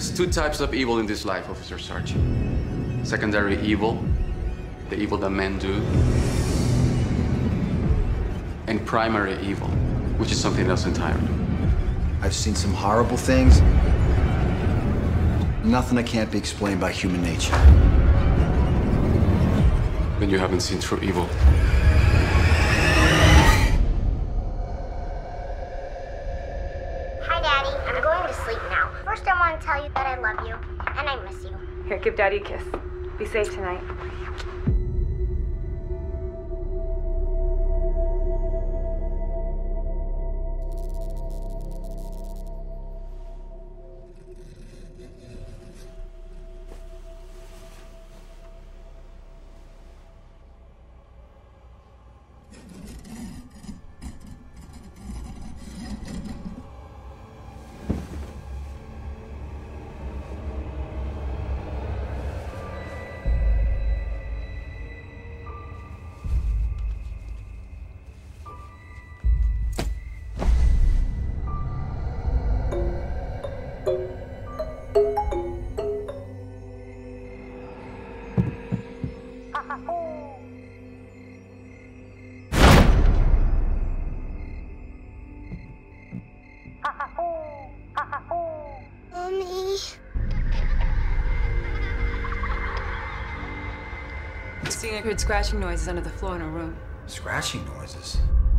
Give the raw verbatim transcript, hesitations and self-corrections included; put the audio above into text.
There's two types of evil in this life, Officer Sarge. Secondary evil, the evil that men do. And primary evil, which is something else entirely. I've seen some horrible things. Nothing that can't be explained by human nature. Then you haven't seen true evil. Hi, Daddy. I'm going to sleep now. First, I want to tell you that I love you, and I miss you. Here, give Daddy a kiss. Be safe tonight. Mommy. Christina heard scratching noises under the floor in her room. Scratching noises?